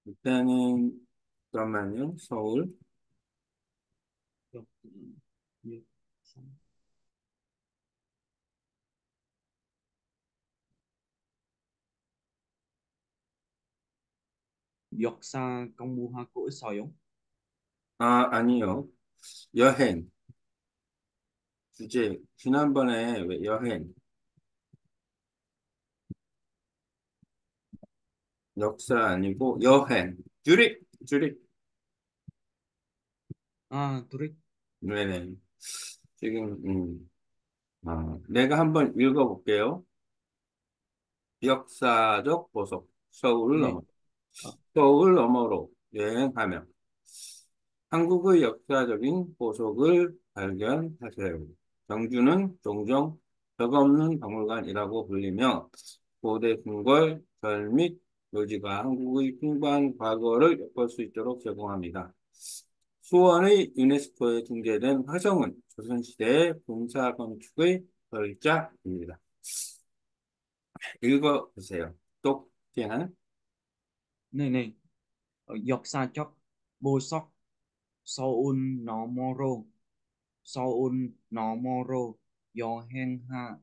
일단은 잠깐만요. 서울. 역, 역, 역사 공부하고 있어요. 아니요. 여행. 주제. 지난번에 왜 여행, 역사 아니고 여행. 주립. 아, 둘이, 네네. 지금, 내가 한번 읽어볼게요. 역사적 보석. 서울을 네, 넘어. 어, 서울 너머로 여행하며 한국의 역사적인 보석을 발견하세요. 경주는 종종 벽없는 박물관이라고 불리며 고대 궁궐, 절 및 묘지가 한국의 풍부한 과거를 엿볼 수 있도록 제공합니다. 수원의 유네스코에 등재된 화성은 조선시대의 군사 건축의 결작입니다. 읽어보세요. 똑똑한 네, 네. 역사적 보석 서울 너머로 여행하여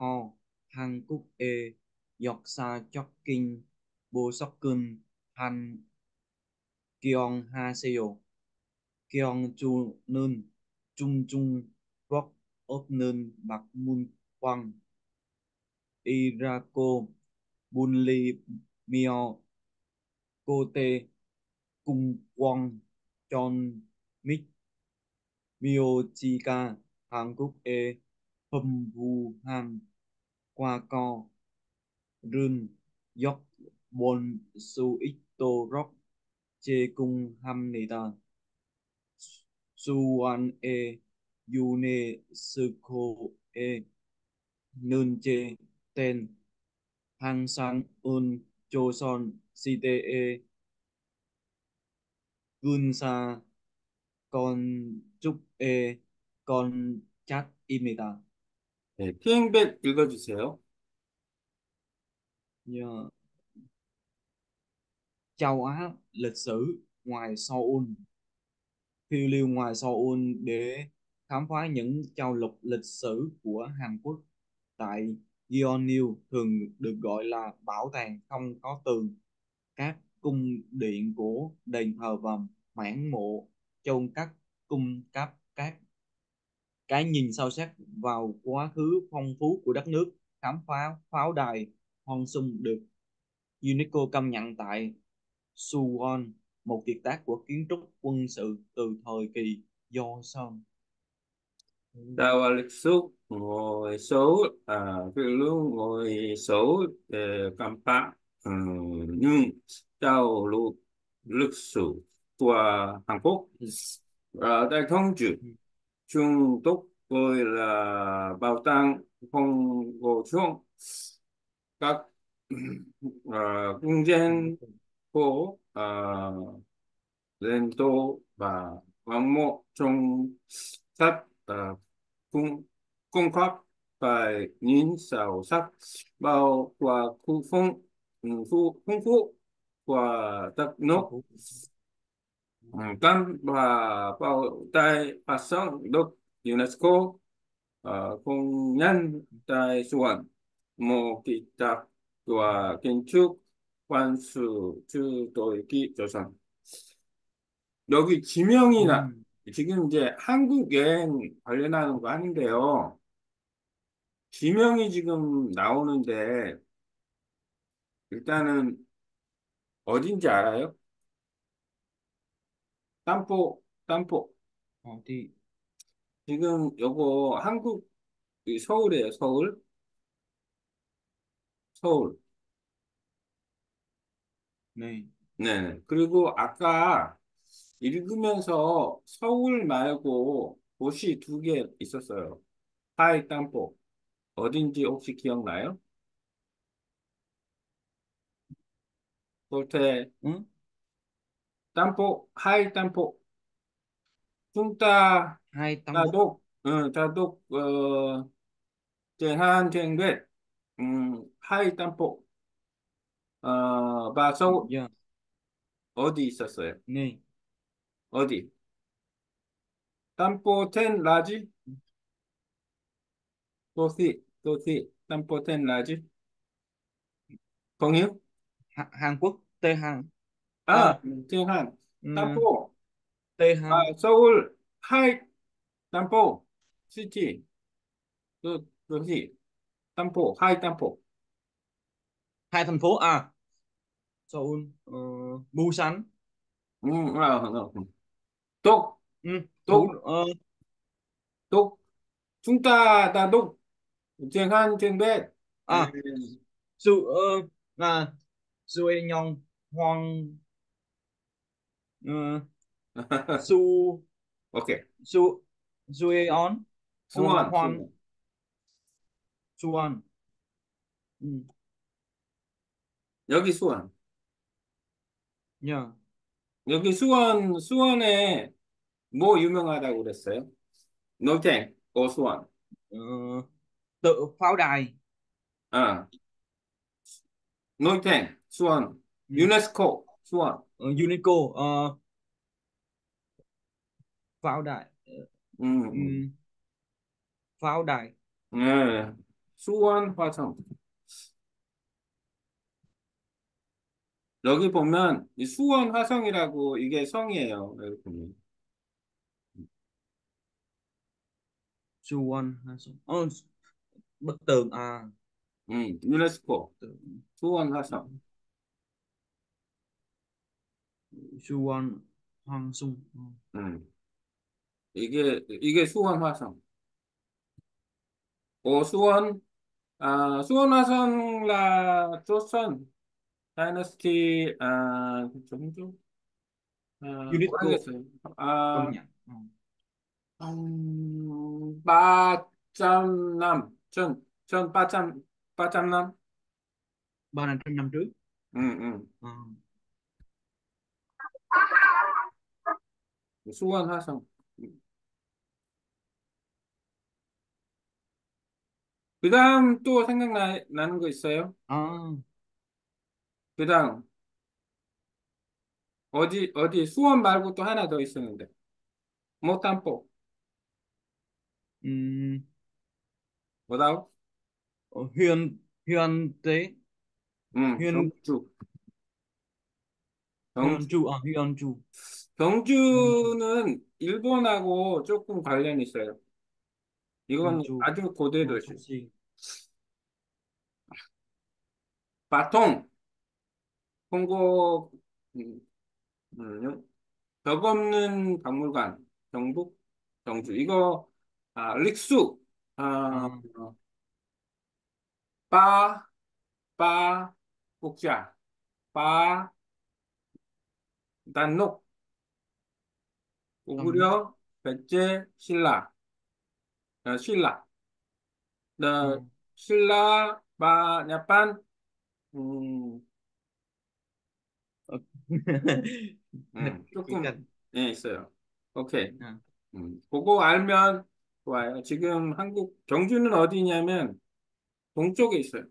한국의 역사적인 보석은 환경하세요. 경주는 중중quốc 없는 박물관 Irako Bunlimio Kote Cung Quang John Mít Miochika Hàn Quốc Hầm Vu Hàn Qua Co Rừng Dốc Bồn Su Ito Rock Chê Cung Hâm Nì Ta Suan UNESCO Nương Chê Tên Hang Sang Un Joson CTE Gunsa 건축의 건작입니다. 네, 티잉벳 읽어주세요. Nhờ châu Á lịch sử ngoài Seoul, phiêu lưu ngoài Seoul để khám phá những châu lục lịch sử của Hàn Quốc tại Gyeongju thường được gọi là bảo tàng không có tường, các cung điện của đền thờ và mảng mộ chôn cất cung cấp các cái nhìn sâu sắc vào quá khứ phong phú của đất nước. Khám phá pháo đài Hon Sung được UNESCO công nhận tại Suwon, một kiệt tác của kiến trúc quân sự từ thời kỳ Joseon. Tàu lịch sử ngồi số cái lúc ngồi số campa nhưng tàu lịch sử của Hàn Quốc tại Thông Chủ Trung Quốc gọi là bảo tàng không gỗ chuông các cung Ừ. điện cổ lên tô và hoàng mộ trong sách cung cung cấp phải nhìn sâu sắc bao qua khu phong phú của đất nước Phong phú. căn và bao tại phát sóng được UNESCO công nhận tại Suwon một kỳ tập của kiến trúc quan sự trừ tối kỷ 조선 여기 지명이나 Ừ. 지금 이제 한국 여행 관련하는 거 하는데요. 지명이 지금 나오는데 일단은 어딘지 알아요? 땀포. Thì 지금 요거 한국 이 서울이에요. 서울. này 네. 그리고 아까 읽으면서 서울 말고 도시 두 개 있었어요. 하이 땀포. 어딘지 혹시 기억나요? 솔테 ừ? 하이 땀포. 쭝따 Hai tấm 자독, 제한, 쟁백, 하이 땀포, 바, yeah. 어디 있었어요? Nè. 어디? 땀포텐 라지? 도시, 땀포텐 라지? 동요? Hàn Quốc, Tây Hàn. 아, 정한. Ừ, 땀포, Tây 아, Hàn. 서울, 하이, 땀포, 시티, 도시, 땀포, 하이 땀포. Hai thành phố à? Seoul, Busan. 독, Ừ, thủ 독, 독, 중따, 독, 정한, 정백. à, Su là Suy Nhong Hoang, ờ, Su 오케이. Su Sueon 수원, Hoan 수원. Suan. Ừ, 여기 수원. yeah. 여기 수원에 뭐 유명하다고 그랬어요? 노탱, 수원. Ờ, tự pháo đài. 아, 노탱, 수원. Ừ. 유네스코, 수원. Unico, pháo đài. 음, 음. Ừ, pháo đài. 네. 수원, 화성. 여기 보면 이 수원 화성이라고 이게 성이에요. 여기 보면. Suan hay sao? Bức tường à? 유네스코, Tượng. 수원 화성. Suan Hoàng Sung. Ừ. 음. 이게 수원 화성. 수원, 수원 화성 라 조선 다이너스티, 정조? UNESCO 모르겠어요. công nhận. Ừ. 빠짬남, 빠짬남? 300 năm trước. 응, Ừ. 수원 화성. 그 다음 또 나는 거 있어요? À, 그 다음, 수원 말고 또 하나 더 있었는데. 못담보, ừm, 뭐다고? Huyền Huyền Tế, Huyền 경주. Huyền 경주. Trụ à? Huyền Trụ. Huyền Trụ. 경주는 일본하고 조금 관련이 있어요. Huyền 이건 Trụ. 아주 고대 Trụ 도시. gì? 바통, 홍보, 음, 벽 없는 박물관, 경북, 경주. 이거, 릭수, 아, À, 빠, 국자, 빠, 단록, Tam Nốt. 우구려, 백제, 신라, Ừ. 나, 신라, 약간, 음, Ờ. Cái 조금, cạnh. 예, 있어요. 오케이. À, 그거 알면 좋아요. 지금 경주는 어디냐면, 동쪽에 있어요.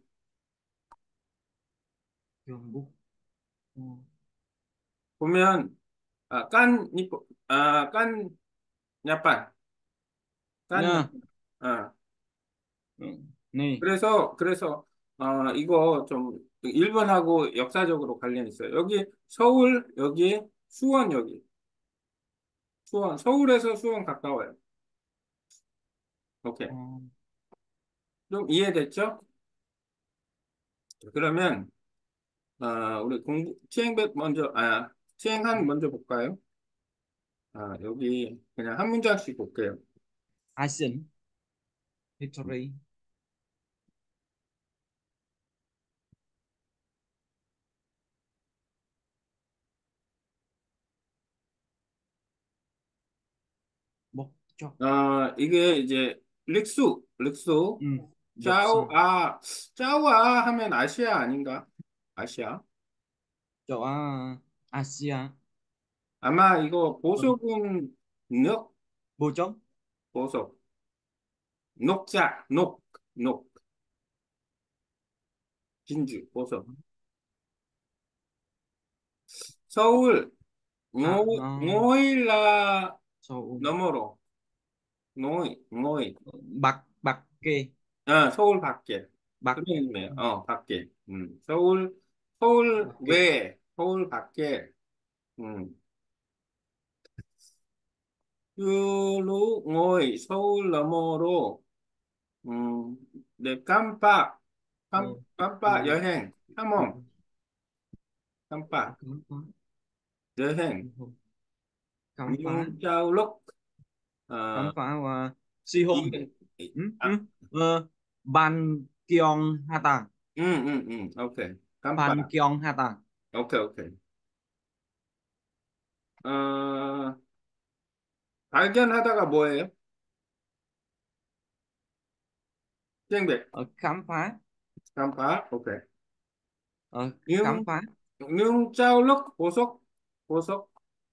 Huyền Búc. Ừ. 보면, 깐, 야판, 깐, Nha. 어. Ừ. Nè. 그래서, 이거 좀, 일본하고 역사적으로 관련 있어요. 여기 서울, 여기 수원, 여기. 서울에서 수원 가까워요. 오케이. Ờ. 좀 이해됐죠? 그러면, 우리 치행한 먼저 볼까요? 여기 그냥 한 문장씩 볼게요. Asian History. Bốc cho. 이게 이제 릭수, Ừ. Dọc sông. 짜오아 하면 아시아 아닌가? 아시아. Châu Á, Asia. 아마 이거 Ờ. 보석은 넉, Bô chốc. 보석. 녹자, 녹, 진주, 보석. 서울, à, ngôi là Seoul, 너머로, ngôi. Bắc Bắc Kê, 아, 서울 밖에. Bắc 그런 의미예요. 밖에. 서울 Bắc Kê. 외에, 서울 밖에. 음, 유로, ngôi, 서울 너머로, 음, 네, Ừ. 깜빡 Ừ. 여행, Ừ. 탐험, 깜빡 khám phá 여행, khám phá 융자우 lúc, khám ờ, phá và si hôn. 이, Ừ. Ừ. 아, Ban Kiong Hata, 오케이. Ban 깜빡, Kiong Hata. 오케이. 어, 발견하다가 뭐예요? 땡백, Khám phá. 깜빡, 오케이. Khám 융, phá. 융자우 lúc, 보석,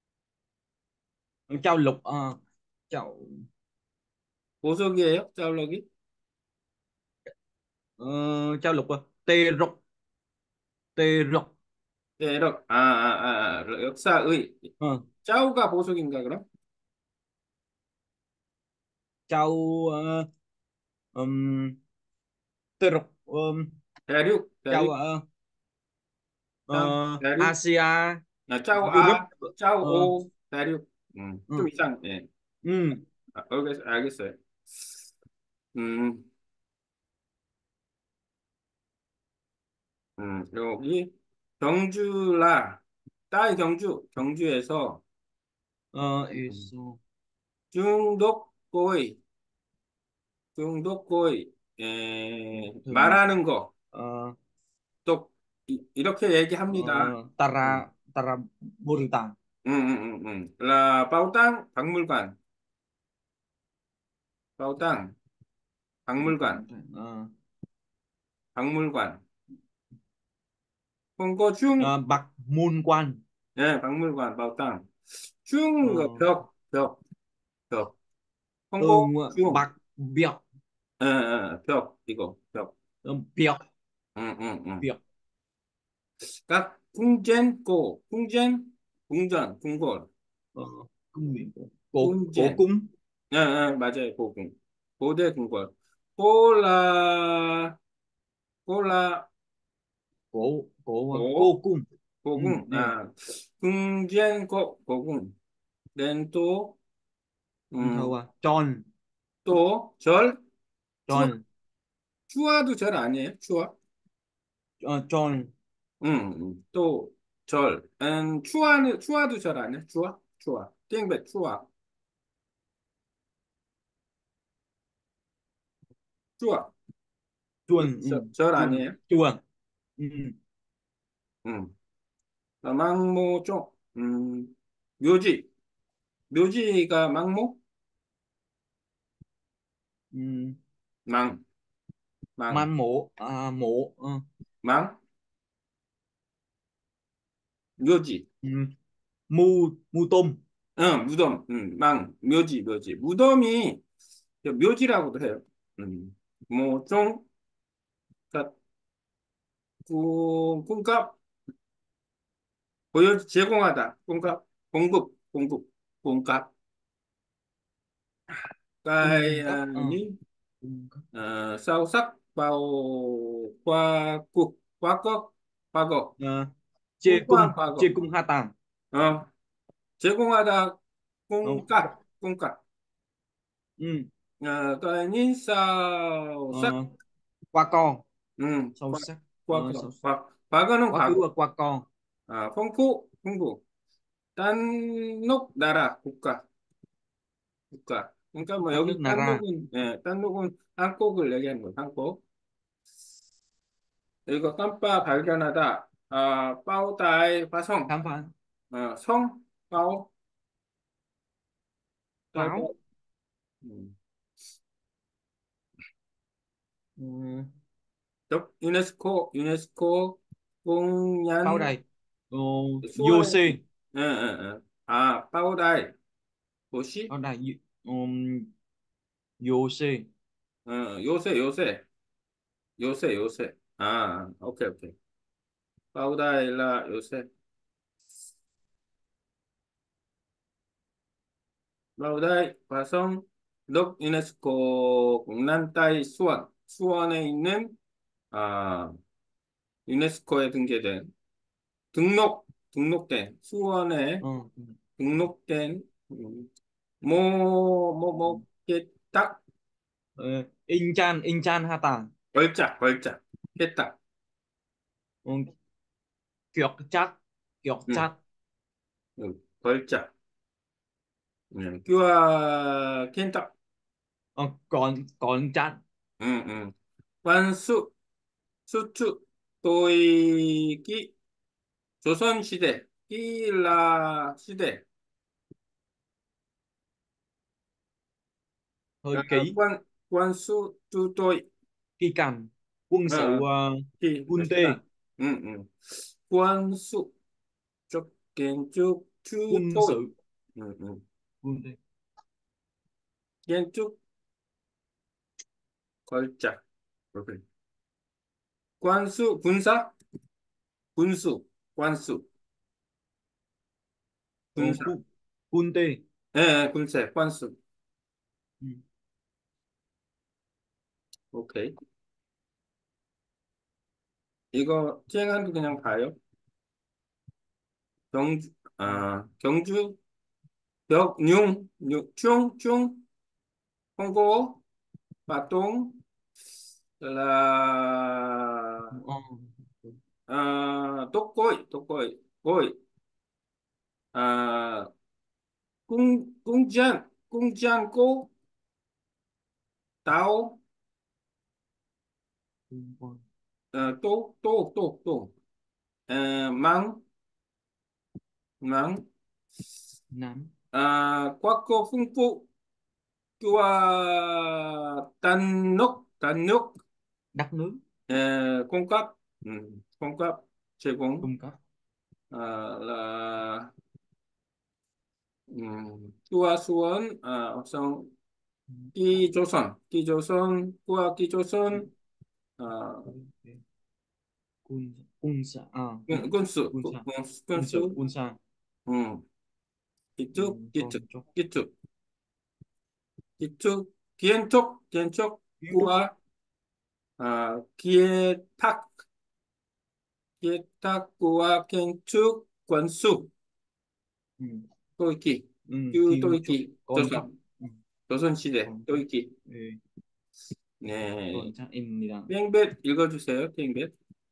Châu lục, châu, 보석이에요? 자울럭이? ờ, châu lục, tê rục, tê rục. 대럭, 역사의, Ờ, 짜우가 보석인가, 그럼? châu, tê rục, châu, 대륙, 대륙, Asia, 짜오 Europe. 짜오 Ờ, 대륙. 좀 ừ. 이상해. Ừ. 알겠어요. 음, 여기 경주라, 딸 경주에서 음, Eso. 중독고의, 중독고의, Thường, 말하는 거, 또 이렇게 얘기합니다. 음, Tara, Tara Burita. 빠우땅 박물관, 빠우땅 박물관, Ờ, 박물관, 홍거중, Bạc Môn Quan. 예, 박물관, 빠우땅, Ờ, 벽, Tường 홍거중, Bạc Biọc. 벽, Biọc, 응. Biọc. 각, 궁전, Ờ, cung điện cổ 궁전, cung. 맞아요, 고궁, 고대 궁궐, 콜라, 콜라, Cô 고, cung. Ừ, 고궁, nè. 고궁, then Thâu 음, 절, 추와, Tròn. 추와도 절 아니에요? 추와? Tròn. 또, 추와도 절 아니에요? 땡백, 추와, Chuồn. Ừ, 절 chuồn. 아니에요? Chùa. Ừ. 음, 망모 쪽, 묘지, 묘지가 망모? Ừ. 망, 망, Man mộ, mộ. 망, 묘지, Ừ. Mu tôm. 무덤, 묘지. 무덤이 묘지라고도 해요. 뭐, 좀, 그러니까 꿈값, 제공하다, 꿈값, Cung cấp. 까야니, Cung cấp. sao sắc vào 과거, Ờ, chê cung, 꿈과 chê 과거, cung ha tàng. 어, 제공하다, Ờ, 꿈값, ừ. 까야니, sao sắc, Ờ, qua con. 음, Sâu sắc. 과거, Sâu sắc. 과거는 Quá khứ 과거, và qua con. 풍부, 딴 나라, 국가. 그러니까 뭐 Đất nước 여기 Nara. 딴 녹은 한국을 얘기하는 거예요. 한국. 이거 깜빡 발견하다. 빠오다이 화성. Khám phá. 성, 빠오, Pháo. 따이가, 음, Ừ. 유네스코 Pháo 공연 đài. Ờ, vô 수원에, xê. 빠오다이 도시, Pháo đài. Vô xê. 요새. 오케이. 빠오다이라 요새. vào đây 화성 덕 유네스코 공란따이 수원 수원에 있는 아, 유네스코에 등재된 등록된 수원에 Ờ, 등록된 뭐뭐뭐 딱 ờ, Inchan Hata. 걸작 했다. Ờ, Kiệt Chát, Kiệt 응, Chát. 걸작. 끼와 켄딱. Còn Chát. 응, 응. 관수 수추 도이기 조선시대 끼라 시대 Hơi ký. 관수 tutoy Kỳ Cành, quân sự ờ khi quân tê, 시간 관수 쪽 kiến trúc quân tutoy sự 응. quân tê. kiến trúc 걸작 오케이. 관수 군수 관수 Ờ, 군사 quân tê. 군세 관수 Ừ. 오케이 이거 시행하는 거 그냥 봐요 경주 Ừ. 경주 충 홍보 Patung là Ờ, tốt cối à, cung giang cố táo quân- tô mắng mắng Nam, quắc cô phung phụ chua tan nước đất nước, cung cấp ừ, cung cấp 제공 cung cấp. là chua xuống xong 끼조선 꾸아 Ừ. 끼조선 아, quân quân xã 군수 quân xã quân sự 군수 quân xã. 음, Ừ, 기축 còn 기축 cho 기축 기축 기엔촉 kiến trúc. 꾸아 기에탁 기에탁 꾸아 kiến trúc 관수 Ừ. 또이키 Ừ, 큐 kiến trúc 또이키 còn chắc. Ừ. 조선시대 còn chắc. 또이키 Ừ. 네 còn chắc in đi nào. 땡벳 읽어주세요 땡벳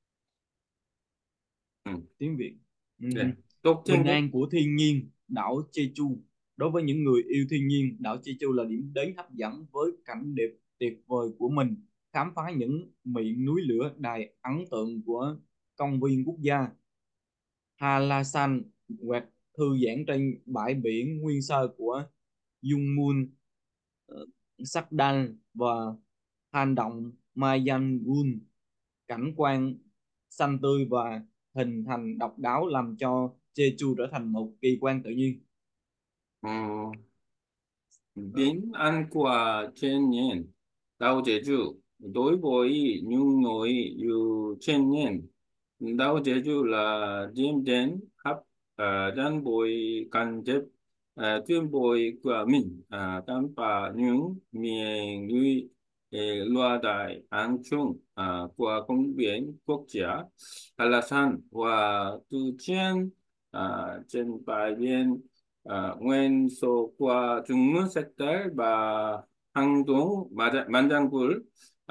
Tiếng Việt. Ừ. 네, 똑 Bình 땡벳 an của thiên nhiên, đảo Jeju. Đối với những người yêu thiên nhiên, đảo Jeju là điểm đến hấp dẫn với cảnh đẹp tuyệt vời của mình. Khám phá những miệng núi lửa đầy ấn tượng của công viên quốc gia Halasan hoặc thư giãn trên bãi biển nguyên sơ của Yungmun, ờ, Sakdan và hang động Mayangun. Cảnh quan xanh tươi và hình thành độc đáo làm cho Jeju trở thành một kỳ quan tự nhiên. 어, Ờ, Đến ăn quả trên nhiên đau Jeju đối với những người yêu thiên nhiên đau Jeju là điểm đến hấp dẫn bởi cảnh đẹp tuyệt vời của mình khám phá những miền núi loa đại an trung của công viên quốc gia Halasan và tự nhiên trên bãi biển nguyên 소과 중문 색깔 항동 만장굴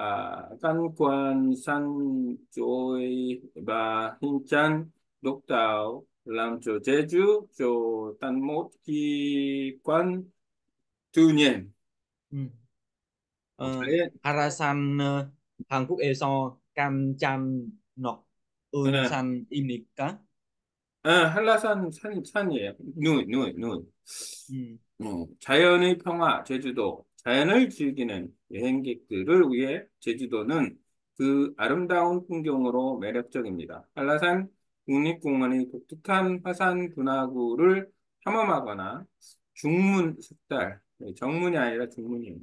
깐관산 조이 흰짠 녹다오 làm cho Jeju cho tan một kỳ quan tự nhiên ừ. Đấy. Harasan Hàn Quốc Eso Kamchan Nok 어, Unasan Imnika. 한라산 산이에요. 누이. Ừ. 자연의 평화, 제주도, 자연을 즐기는 여행객들을 위해 제주도는 그 아름다운 풍경으로 매력적입니다. 한라산 국립공원의 독특한 화산 분화구를 탐험하거나 중문 색달, 정문이 아니라 중문이에요.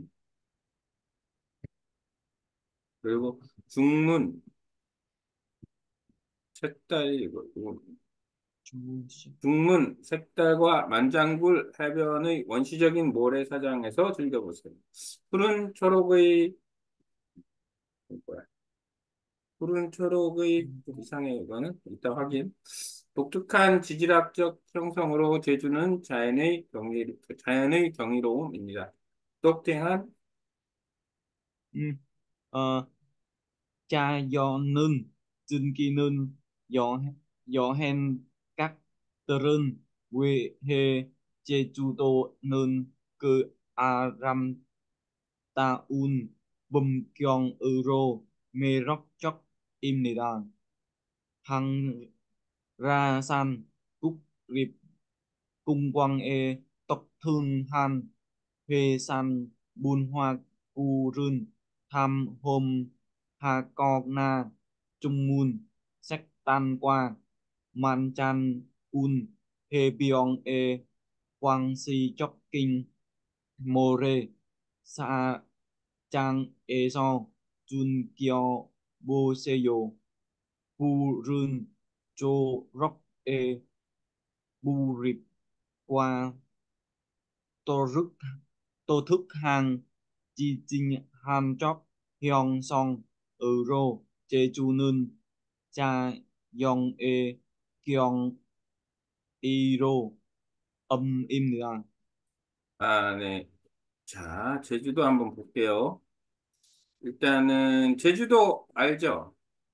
그리고 중문 색달이 이거 중문시장. 중문, 색달과 만장굴 해변의 원시적인 모래사장에서 즐겨보세요. 푸른 초록의, 뭐야? 푸른 초록의 이상해 이거는 이따 확인. 독특한 지질학적 형성으로 제주는 자연의 경이로움입니다. 똑똑한 Ừ. Ờ, cha do nưng trên kỳ nưng do hen các tờ rưng quê he che chu tô nưng cơ aram ta un bum kyong euro me rock chok im nì đàn hăng ra san cúc rịp cung quang tộc thương han thuê san bun hoa cu rưn tham hôm ha co na trung mun sách tan qua man chan un he biong quang si chok kinh more sa chang so chun kyo bo se yo pu run cho rock bu rip qua tô rức tô thức hàng chi chinh ham chóc hyong song euro jeju nun cha yong kyong iro im입니다. 아, 네. 자, 제주도 한번 볼게요. 일단은 제주도 알죠?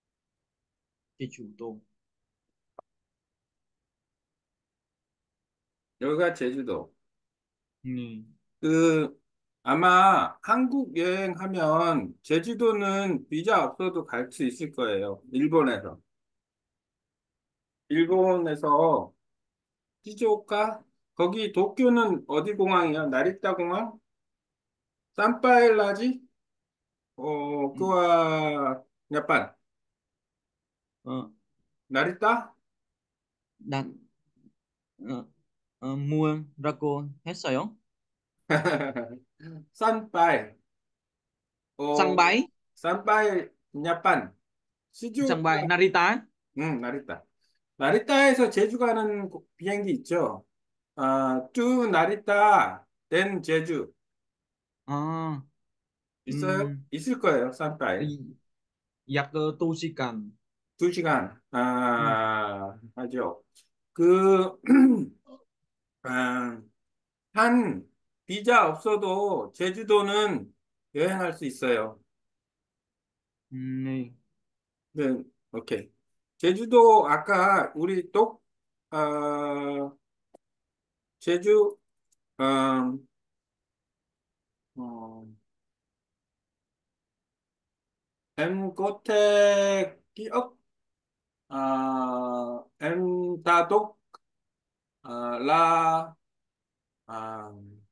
제주도. 여기가 제주도. 네. 그 아마 한국 여행하면 제주도는 비자 없어도 갈 수 있을 거예요. 일본에서. 일본에서 시즈오카 거기 도쿄는 어디 공항이야? 나리타 공항? 산파엘라지? Ừ. くは、やっぱ Ờ, 成田 đặt mua raco 했어요? 参拝 Sân 어, bay, 参拝 야pan sân 시즈오카 bay Narita. 응, 나리타 나리타에서 제주 가는 비행기 있죠. 뚜 나리타 된 제주 À, 있어요? 있을 거예요. 산파에 giặc Tusican. 2시간 Ừ. 하죠. 그 아, 한 비자 없어도 제주도는 여행할 수 있어요. 네. 네, 오케이. 제주도 아까 우리 또 제주 어, 어, em có thể ký ức em ta túc là à,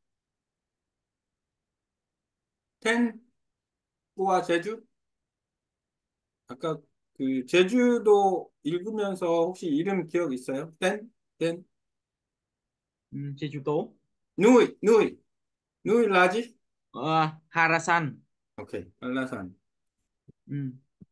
텐 꾸와 제주 아까 그 제주도 읽으면서 혹시 이름 기억 있어요? 텐 Ừ, Jeju-Tô. 누이 라지 Harasan. 오케이 한라산 Ừ.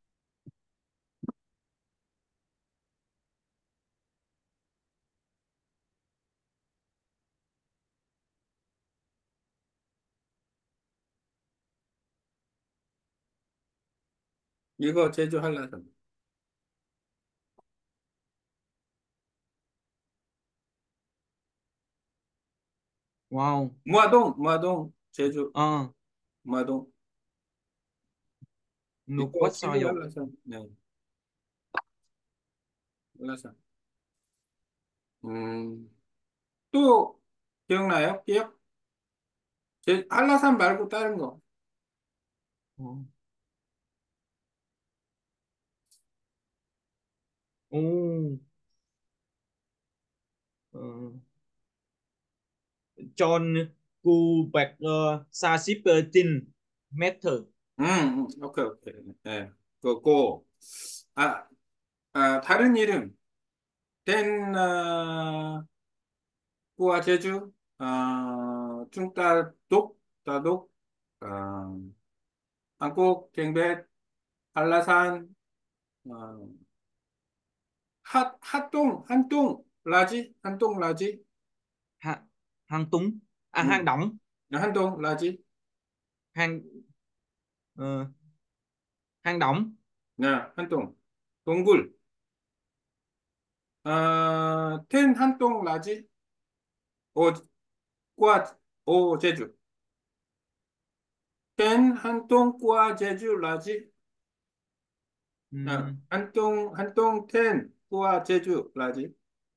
이거 제주 한라산 Wow. 무아동 제주 Ờ, 무아동 nước 이거 quá 제주 sao 한라산 네 한라산 또 기억나요? 한라산 말고 다른 거 vậy? Ồ, ờ, John Kubeck Saship Tin Method. 오케이. 네, 그거, 아, 다른 이름, 꾸와 제주, 따독, 아, 한국, 갱백, 한라산, 어, 한동, 라지? 한동 라지? Ha, hang túng, à hang 음. động, 한동 라지? hang ờ, hang động. 네, 한동. 동굴. 텐 한동 라지? 오, 과, 오, 제주. 텐 한동 과 제주 라지? Ừm, 한동 텐 과 제주 라지?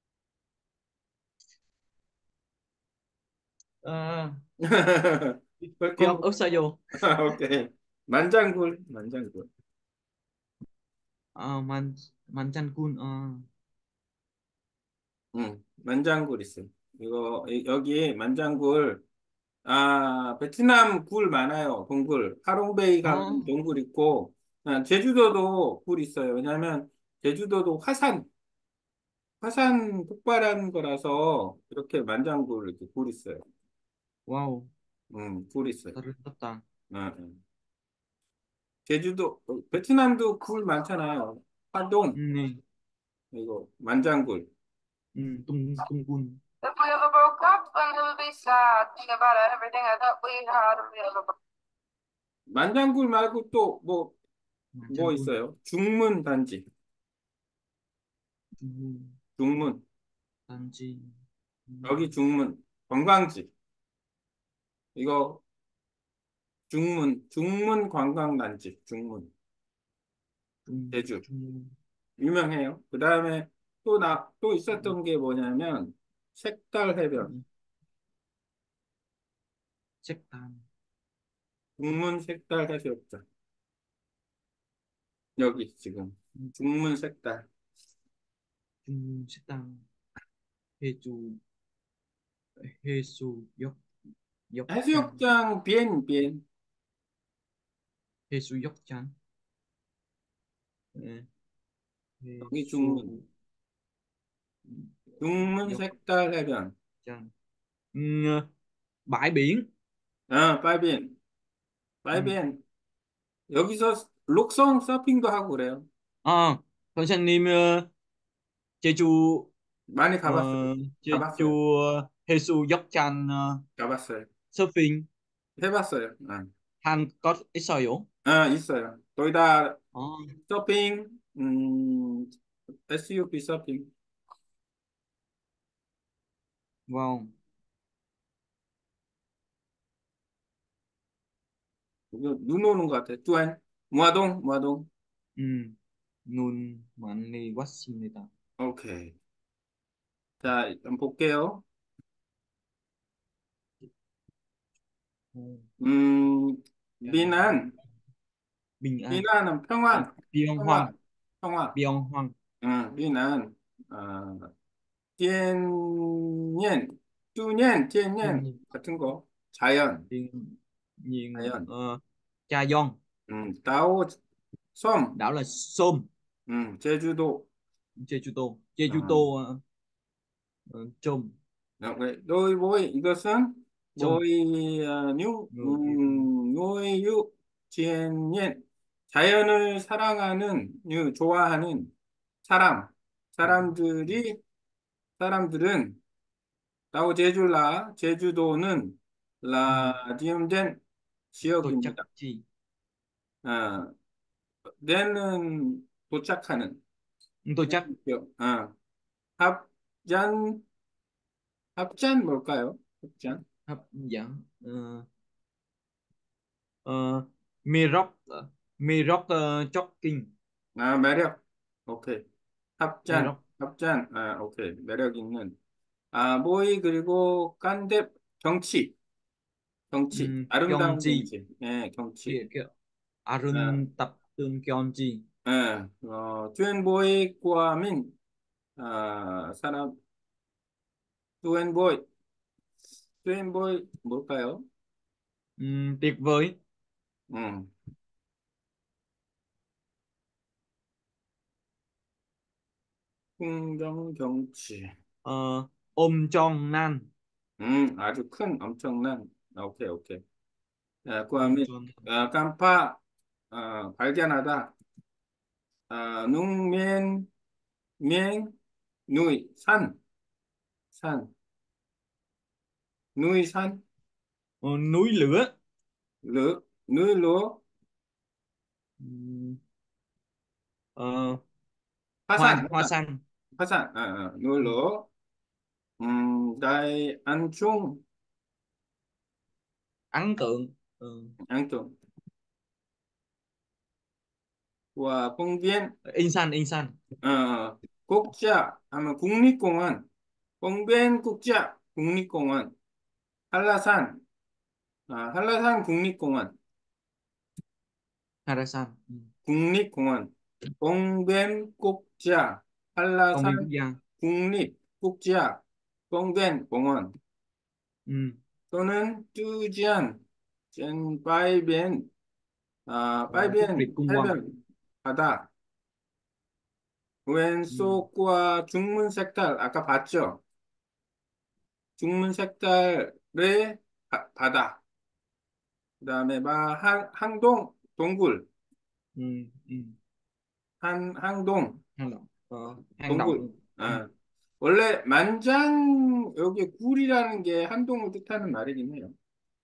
ờ, thì ông 웰컴. ớt sao vô. 오케이. 만장굴, 만장굴. Ờ, man cun 만장굴 있어요. 여기 만장굴, 베트남 굴 많아요. 동굴. 하롱베이 ờ, 가면 동굴 있고, 제주도도 굴 있어요. 왜냐하면 제주도도 화산 폭발한 거라서 이렇게 만장굴 이렇게 굴 있어요. wow, 굴 있어요. rất ta. 응. 베트남도 굴 많잖아요. 화동, Nè, 이거 만장굴. tung tung cun, If we ever broke up, I'll never be sad. Think about everything I thought we had. If we ever broke 만장굴 말고 또 뭐 man cun, 있어요? 중문 단지. tung 중문. tan chi, 여기 중문. 관광지. 이거 중문 관광단지. 중문. 제주. tung 유명해요. 그 다음에 또 있었던 게 뭐냐면 색달 해변. check tan, 중문 색달 해수욕장. 여기 지금. 중문 색달. tung check tan, he su dốc dốc chan, 해수욕장 비엔. he su dốc chan, Ờ, he 여기 중문. su 중문 dốc 색달 해변. chan. Bãi biển. 파이비엔. Ừ. 파이비엔. 여기서 록성 서핑도 하고 그래요. À, 선생님 제주 많이 ờ, 가봤어요. 제주 가봤어요. 해수 역전 가봤어요. 서핑 해봤어요. 한 것 있어요? 있어요. 거의 다 어, 서핑, SUP 서핑. wow. 이거 눈 오는 것 같아. 뚜안, 무아동. Ừ. Nun 많이 왔습니다. 오케이. 자, 일단 볼게요. 오, 음, 짠. 미난, Bình an. 미난은 À, Biên Hoàng. 평화, 평화. Biên Hoàng. 미난, 띠엔, 띠엔, Thiên 같은 거. 자연, thiên nhiên 자연. Cha Gion. 다오, 섬, Đảo là Sôm. 제주도. Jeju-tô. 아, Jeju-tô Chôm. 이것은 Chôm. Người 노이유 지엔옌 자연을 사랑하는 좋아하는 사람 사람들은 라오 제주라 제주도는 ừ. 라디움된 Tôi chắc 지역입니다. chi. 아, 내는 도착하는 Tôi chắc 지역. 합잔 합잔 뭘까요? 합잔 hấp dẫn. Ờ, Miroc Miroc Jogging. 매력. 오케이. Miroc 오케이. 매력 있는. 그리고 경치. 아름다운 Gyeonggi 경치. 예, 경치. kia kia 아, Arun tập tương Gyeonggi. 튜앤보이 꾸아민, 사람, 튜앤보이, 뭘까요? Tuyệt vời. 음, 풍경 경치. Om Nan. 아주 엄청난. 오케이. Om 꾸아민, Chon 깜파, 발견하다. 농면, 면, 누이, 산. 산, núi 산, Núi lửa. lửa, núi lửa, Ừm, ờ, 화산, hoa hoa 화산, xăng. 화산, núi Ừm, lửa, đại anh trung, ấn tượng. ấn tượng, và công viên, Insan. 국자 하면 국립공원, 공변 국자 국립공원, 한라산, 한라산 국립공원, Harasan. 국립공원, 공변 국자, Công viên quốc 한라산 gia. 국립국자, 공변 공원, Ừm, 또는 뚜지안, 젠바이변, Quốc Việt 바이변 Cung Quang. 해변, 바다, Ừm, 왼쪽과 중문 색깔, 아까 봤죠? 중문 색깔의 바다. 그다음에 항동 동굴 항동 hang động. Hang 동굴 động. 아, 원래 만장 여기 굴이라는 게 한동을 뜻하는 말이긴 해요.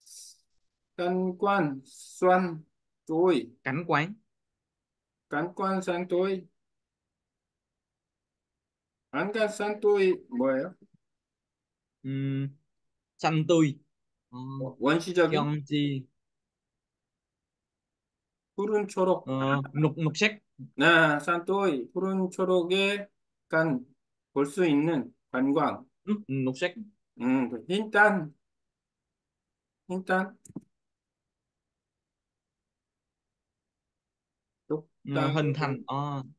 깐관 酸 또이 Cảnh quán. 깐관 산 또이 안간 산 또이 뭐예요? Ừm, xanh tươi. Ờ, 원시적인 Gyeonggi. 푸른 초록 Nục nục sắc. 산 또이 푸른 초록의 간 볼 수 있는 관광 Nục sắc. 그 흰딴 Hình 똑따오 thành.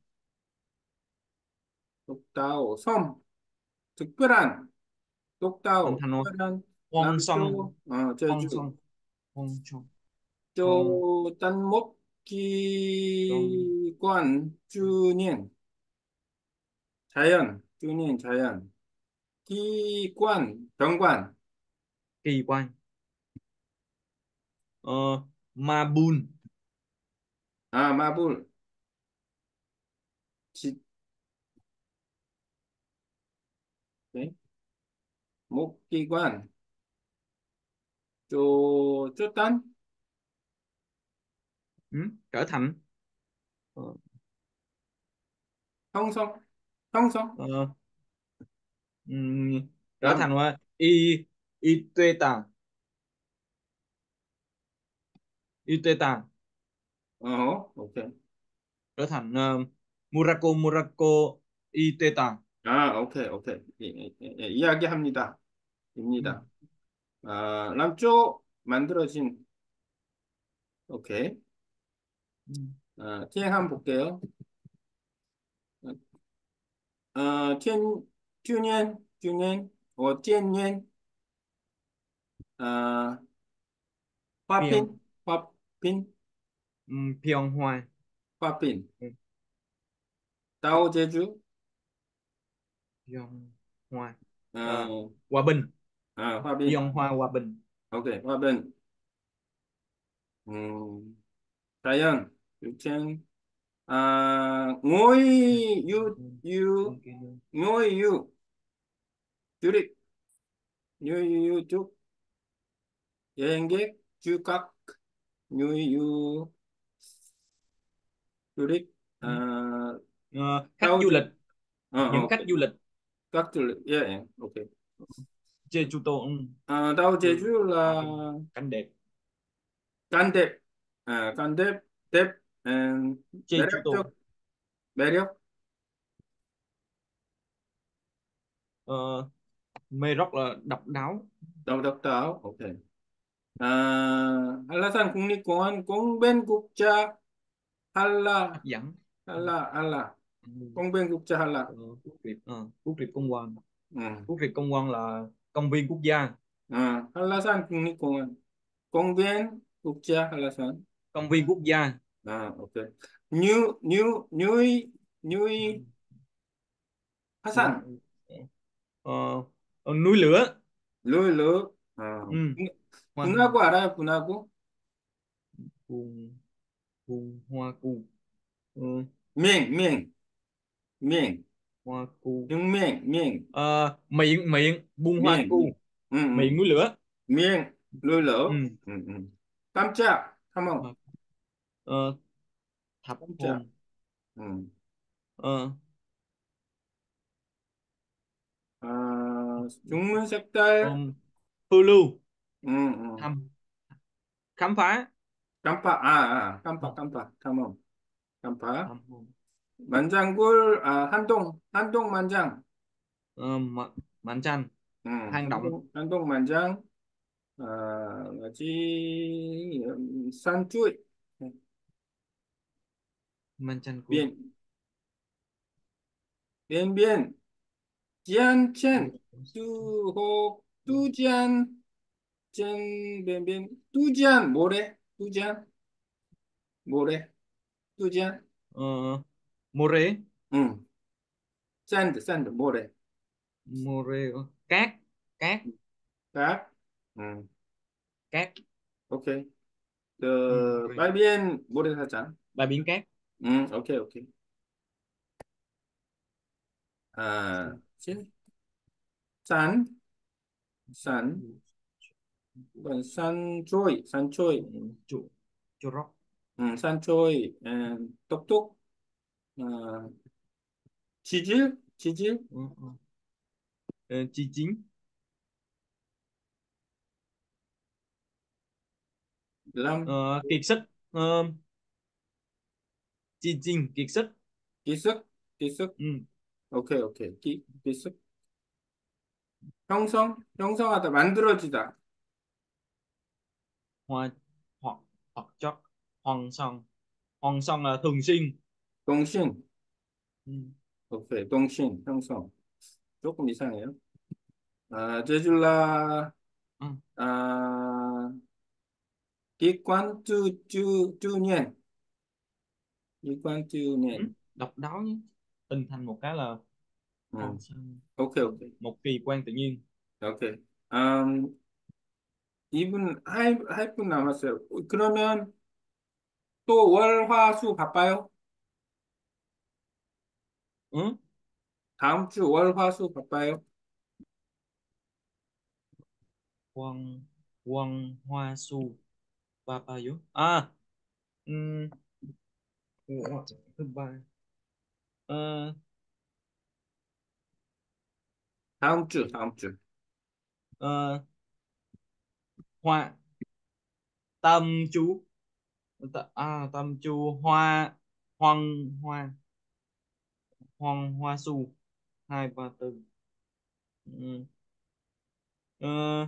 똑따오 섬 특별한 Hình 똑따오 thành 특별한 Hong Song. 남쪽 제주 Song. Hong Song. Hong 또 딴목 Song. 기관 주닌 자연 주닌 자연 기관 경관 Kỳ quan. Mabun. 마블 지 네? 목기관 쪼딴 Trở thành. Ờ, 형성 형성 ờ, trở 남 thành Iteta. Iteta. 오케이 Trở thành Murako Iteta. 오케이 이야기합니다 입니다 남쪽 만들어진 오케이 티행 한번 볼게요天9年呃花 Pyong. 瓶花瓶 Pyong Hoa. 花瓶 Tao Jeju Pyong Hoa. 어, Hòa Bình. 花瓶 Pyong Hoa Hòa Bình. 오케이 화분 자연 유천 ngôi 유 ngôi 유 du 쭉 여행객 주각 ngôi du lịch Khách Tao du lịch. Je Những khách 오케이 du lịch. các du lịch 오케이 Jeju-to. Tao Jeju. Jeju Hòa Bình. là Cảnh đẹp. 깐뎁 깐뎁 뎁 Jeju-to. 매력적 매력 Ờ, Mê rất là độc đáo. độc đáo 오케이 한라산 국립공원 공변국자 한라 Hấp dẫn. 한라 Ừ. 공변국자 한라 Quốc Việt Công Quang. 응. Quốc Việt Công Quang là công viên quốc gia. 한라산 국립공원 공변국자 한라산 Công viên quốc gia. 오케이 뉴이 Núi. 화산 Ờ, Núi lửa. 르르 Ừ. Hoa. 분화구 알아요 분화구 Cuồng. Cuồng hoa cuồng. Ừ. 밍 Hoa cu. miệng Miệng buôn hoa miệng cu. ừ, Miệng núi lửa. miệng lưỡi lửa Ừ. 깜짝 come on Ờ, thập 깜짝 hồn. ừ. Ờ, 아, 중문 색깔 Phiêu lưu. ừ, ừ. Thăm. Khám phá. 깜빡 come on 깜빡 Thăm hồn. 만장굴 한동 만장 Mạnh tranh. Hang động. 한동 만장 아, 뭐지 산쭈이 Mạnh tranh cua. biên biên jian chen tu ho tu jian chen biên tu jian 모래 tu jian 모래 tu jian Ờ, More. 응 sand 모래 More. Cát. Cát. cát 응 Cát. ok More. bãi biển 모래사장 Bãi biển cát. ok ok à chứ san san còn san trôi Chu. Chu róc. san trôi 똑똑 지질 Ờ, Chi chín. 람 Kiệt sức. Ờ, Chi chín kiệt sức. 기숙 기숙 Ừ. 오케이 오케이 기숙 형성하다 만들어지다 Hoa. Hoặc. Hoặc chót. Hoàng song. Hoàng song là thường xuyên. 동신 Ừ. 오케이 동신 형성 조금 이상해요 제줄라 Ừ. 아 기관투주년 Ừ. 기관투년 Độc đáo nhé. Hình thành một cái là hoàng song. 오케이 오케이 Một kỳ quan tự nhiên. 오케이 2분 할 분 남았어요 그러면 또 월화수 바빠요? Ừ. 다음 주 월화수 바빠요? Quang. Quang hoa su. Papayo. Ừm, thứ ba. Ờ, 다음 주 ờ, Hoa. Tâm chú. Tâm chú hoa. Hoang hoa. Hoang hoa su. Hai ba tư. Ừm, ờ,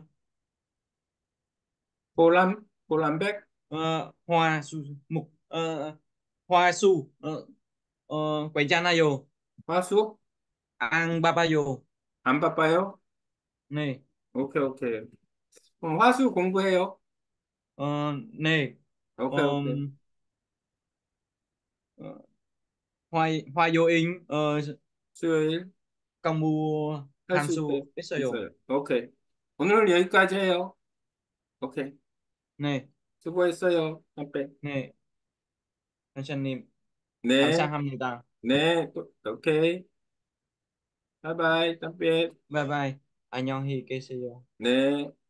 보람백 Hoa su. Mục. Hoa su. Quầy cha na yo. 화수 Ang babayo. 안 바빠요? Nè. 오케이 오케이 그럼 화수 공부해요 Nè. 오케이 오케이 Ờm, ờ, hoa. Hoa vô in. 수요일 Công mua 할 수 함수 있어요. 있어요 오케이 오늘 여기까지 해요 오케이 Nè. 수고했어요 깜빼 Nè. 선생님, 네 감사합니다. 네, 오케이. 바이바이, 땀빛. Bye bye. 안녕히 계세요. 네.